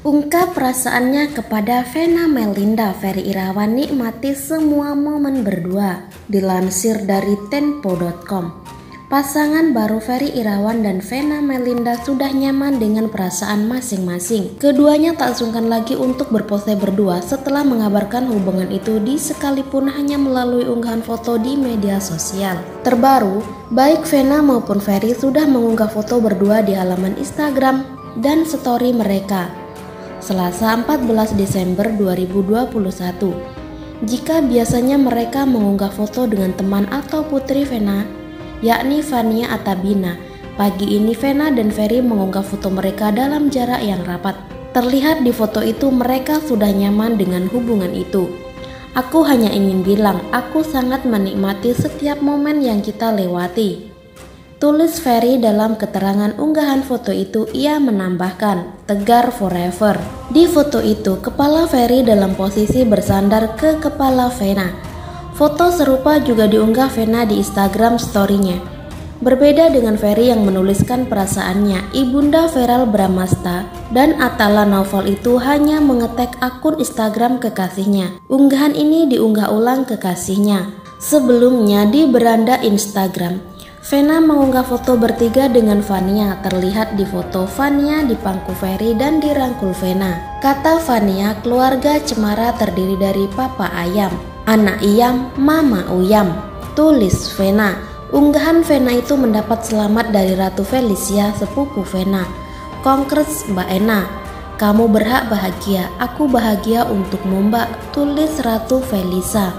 Ungkap perasaannya kepada Vena Melinda, Ferry Irawan nikmati semua momen berdua. Dilansir dari Tempo.com. Pasangan baru Ferry Irawan dan Vena Melinda sudah nyaman dengan perasaan masing-masing. Keduanya tak sungkan lagi untuk berpose berdua setelah mengabarkan hubungan itu sekalipun hanya melalui unggahan foto di media sosial. Terbaru, baik Vena maupun Ferry sudah mengunggah foto berdua di halaman Instagram dan story mereka Selasa 14 Desember 2021. Jika biasanya mereka mengunggah foto dengan teman atau putri Vena, yakni Vania Atabina, pagi ini Vena dan Ferry mengunggah foto mereka dalam jarak yang rapat. Terlihat di foto itu mereka sudah nyaman dengan hubungan itu. Aku hanya ingin bilang, aku sangat menikmati setiap momen yang kita lewati. Tulis Ferry dalam keterangan unggahan foto itu. Ia menambahkan, tegar forever. Di foto itu, kepala Ferry dalam posisi bersandar ke kepala Vena. Foto serupa juga diunggah Vena di Instagram story-nya. Berbeda dengan Ferry yang menuliskan perasaannya, Ibunda Verrell Bramasta dan Atala Naufal itu hanya mengetek akun Instagram kekasihnya. Unggahan ini diunggah ulang kekasihnya. Sebelumnya di beranda Instagram, Vena mengunggah foto bertiga dengan Vania. Terlihat di foto Vania dipangku Ferry dan dirangkul Vena. Kata Vania, keluarga Cemara terdiri dari Papa Ayam, Anak Iyam, Mama Uyam. Tulis Vena. Unggahan Vena itu mendapat selamat dari Ratu Felicia, sepupu Vena. Kongres Mbak Ena, kamu berhak bahagia, aku bahagia untukmu Mbak. Tulis Ratu Felicia.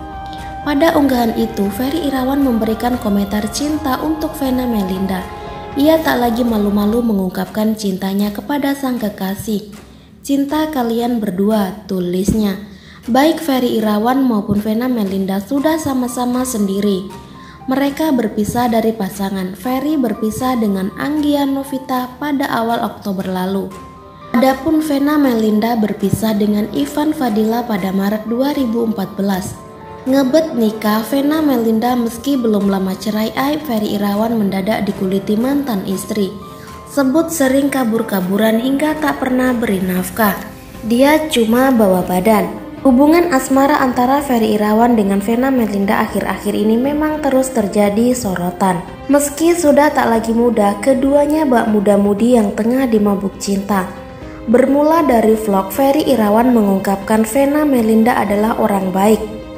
Pada unggahan itu, Ferry Irawan memberikan komentar cinta untuk Vena Melinda. Ia tak lagi malu-malu mengungkapkan cintanya kepada sang kekasih. Cinta kalian berdua, tulisnya. Baik Ferry Irawan maupun Vena Melinda sudah sama-sama sendiri. Mereka berpisah dari pasangan. Ferry berpisah dengan Anggia Novita pada awal Oktober lalu. Adapun Vena Melinda berpisah dengan Ivan Fadila pada Maret 2014. Ngebet nikah Vena Melinda meski belum lama cerai, aib Ferry Irawan mendadak dikuliti mantan istri. Sebut sering kabur-kaburan hingga tak pernah beri nafkah. Dia cuma bawa badan. Hubungan asmara antara Ferry Irawan dengan Vena Melinda akhir-akhir ini memang terus terjadi sorotan. Meski sudah tak lagi muda, keduanya bak muda-mudi yang tengah dimabuk cinta. Bermula dari vlog, Ferry Irawan mengungkapkan Vena Melinda adalah orang baik.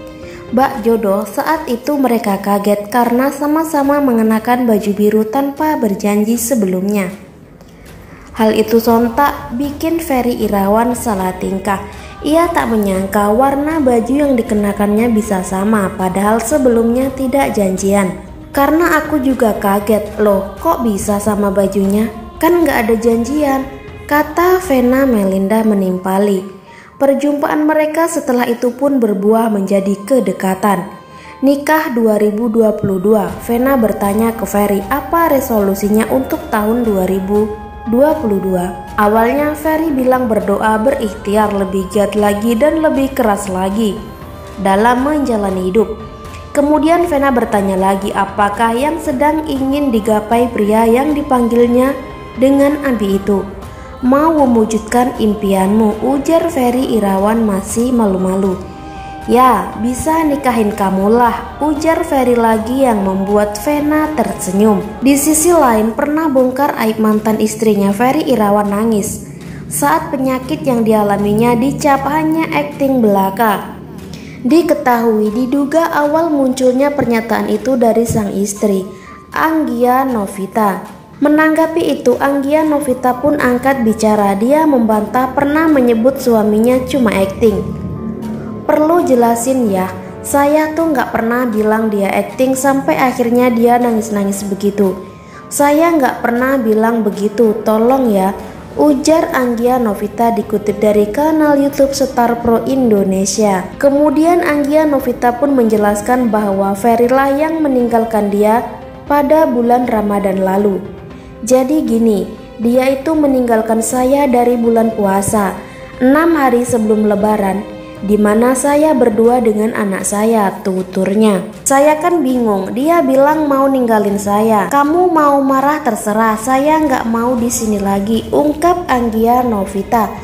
Bak jodoh, saat itu mereka kaget karena sama-sama mengenakan baju biru tanpa berjanji sebelumnya. Hal itu sontak bikin Ferry Irawan salah tingkah. Ia tak menyangka warna baju yang dikenakannya bisa sama, padahal sebelumnya tidak janjian. Karena aku juga kaget, loh kok bisa sama bajunya? Kan gak ada janjian, kata Vena Melinda menimpali. Perjumpaan mereka setelah itu pun berbuah menjadi kedekatan. Nikah 2022, Vena bertanya ke Ferry apa resolusinya untuk tahun 2022. Awalnya Ferry bilang berdoa, berikhtiar lebih giat lagi dan lebih keras lagi dalam menjalani hidup. Kemudian Vena bertanya lagi apakah yang sedang ingin digapai pria yang dipanggilnya dengan Abi itu. Mau mewujudkan impianmu, ujar Ferry Irawan masih malu-malu. Ya, bisa nikahin kamulah, ujar Ferry lagi yang membuat Vena tersenyum. Di sisi lain, pernah bongkar aib mantan istrinya, Ferry Irawan nangis saat penyakit yang dialaminya dicap hanya akting belaka. Diketahui diduga awal munculnya pernyataan itu dari sang istri, Anggia Novita. Menanggapi itu, Anggia Novita pun angkat bicara. Dia membantah pernah menyebut suaminya cuma akting. Perlu jelasin ya, saya tuh gak pernah bilang dia akting sampai akhirnya dia nangis-nangis begitu. Saya gak pernah bilang begitu, tolong ya, ujar Anggia Novita dikutip dari kanal YouTube Star Pro Indonesia. Kemudian Anggia Novita pun menjelaskan bahwa Ferry lah yang meninggalkan dia pada bulan Ramadan lalu. Jadi gini, dia itu meninggalkan saya dari bulan puasa 6 hari sebelum lebaran, di mana saya berdua dengan anak saya, tuturnya. Saya kan bingung, dia bilang mau ninggalin saya. Kamu mau marah terserah, saya nggak mau di sini lagi, ungkap Anggia Novita.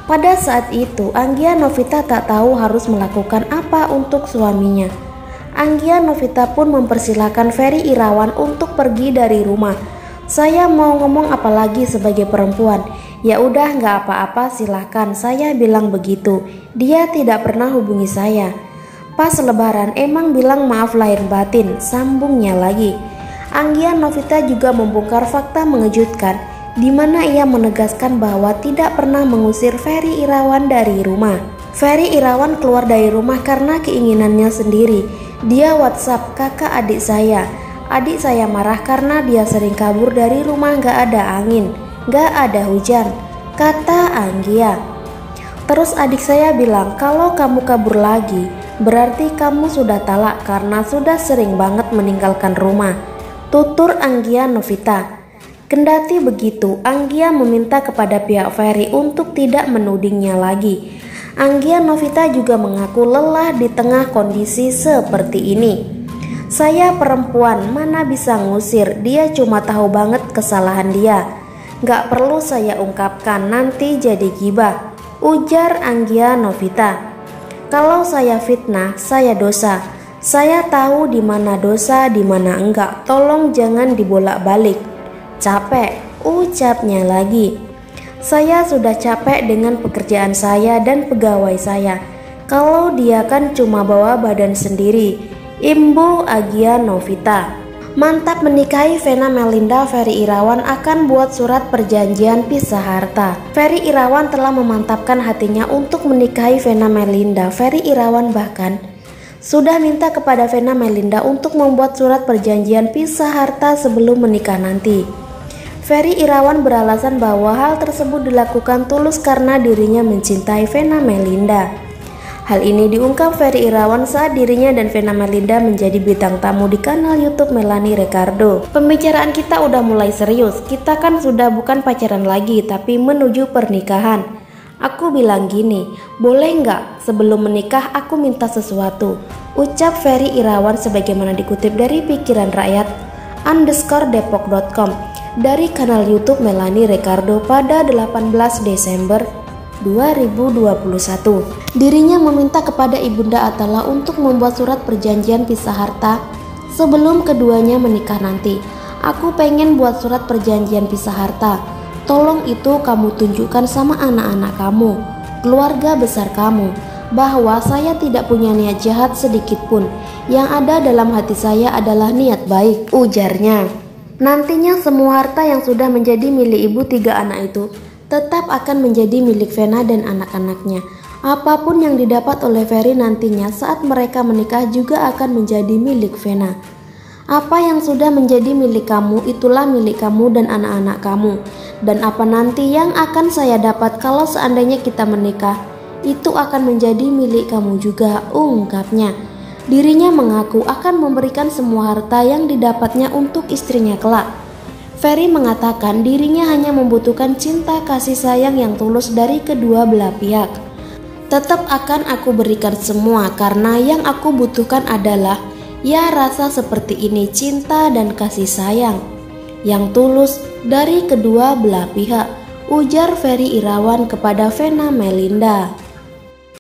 Pada saat itu, Anggia Novita tak tahu harus melakukan apa untuk suaminya. Anggia Novita pun mempersilahkan Ferry Irawan untuk pergi dari rumah. Saya mau ngomong apa lagi sebagai perempuan? Ya udah nggak apa-apa silahkan, saya bilang begitu. Dia tidak pernah hubungi saya. Pas lebaran emang bilang maaf lahir batin, sambungnya lagi. Anggia Novita juga membongkar fakta mengejutkan di mana ia menegaskan bahwa tidak pernah mengusir Ferry Irawan dari rumah. Ferry Irawan keluar dari rumah karena keinginannya sendiri. Dia WhatsApp kakak adik saya. Adik saya marah karena dia sering kabur dari rumah, gak ada angin, gak ada hujan, kata Anggia. Terus adik saya bilang kalau kamu kabur lagi berarti kamu sudah talak karena sudah sering banget meninggalkan rumah, tutur Anggia Novita. Kendati begitu, Anggia meminta kepada pihak Ferry untuk tidak menudingnya lagi. Anggia Novita juga mengaku lelah di tengah kondisi seperti ini. Saya perempuan, mana bisa ngusir, dia cuma tahu banget kesalahan dia. Gak perlu saya ungkapkan, nanti jadi gibah, ujar Anggia Novita. Kalau saya fitnah, saya dosa. Saya tahu di mana dosa, di mana enggak. Tolong jangan dibolak-balik. Capek, ucapnya lagi. Saya sudah capek dengan pekerjaan saya dan pegawai saya. Kalau dia kan cuma bawa badan sendiri, imbuh Anggia Novita. Mantap menikahi Vena Melinda, Ferry Irawan akan buat surat perjanjian pisah harta. Ferry Irawan telah memantapkan hatinya untuk menikahi Vena Melinda. Ferry Irawan bahkan sudah minta kepada Vena Melinda untuk membuat surat perjanjian pisah harta sebelum menikah nanti. Ferry Irawan beralasan bahwa hal tersebut dilakukan tulus karena dirinya mencintai Vena Melinda. Hal ini diungkap Ferry Irawan saat dirinya dan Vena Melinda menjadi bintang tamu di kanal YouTube Melanie Ricardo. Pembicaraan kita udah mulai serius, kita kan sudah bukan pacaran lagi tapi menuju pernikahan. Aku bilang gini, boleh nggak sebelum menikah aku minta sesuatu, ucap Ferry Irawan sebagaimana dikutip dari pikiran rakyat _depok.com dari kanal YouTube Melanie Ricardo pada 18 Desember 2021. Dirinya meminta kepada Ibunda Atala untuk membuat surat perjanjian pisah harta sebelum keduanya menikah nanti. Aku pengen buat surat perjanjian pisah harta. Tolong itu kamu tunjukkan sama anak-anak kamu, keluarga besar kamu, bahwa saya tidak punya niat jahat sedikit pun. Yang ada dalam hati saya adalah niat baik, ujarnya. Nantinya semua harta yang sudah menjadi milik ibu tiga anak itu tetap akan menjadi milik Vena dan anak-anaknya. Apapun yang didapat oleh Ferry nantinya saat mereka menikah juga akan menjadi milik Vena. Apa yang sudah menjadi milik kamu itulah milik kamu dan anak-anak kamu. Dan apa nanti yang akan saya dapat kalau seandainya kita menikah, itu akan menjadi milik kamu juga, ungkapnya. Dirinya mengaku akan memberikan semua harta yang didapatnya untuk istrinya kelak. Ferry mengatakan dirinya hanya membutuhkan cinta kasih sayang yang tulus dari kedua belah pihak. Tetap akan aku berikan semua karena yang aku butuhkan adalah ya rasa seperti ini, cinta dan kasih sayang yang tulus dari kedua belah pihak, ujar Ferry Irawan kepada Vena Melinda.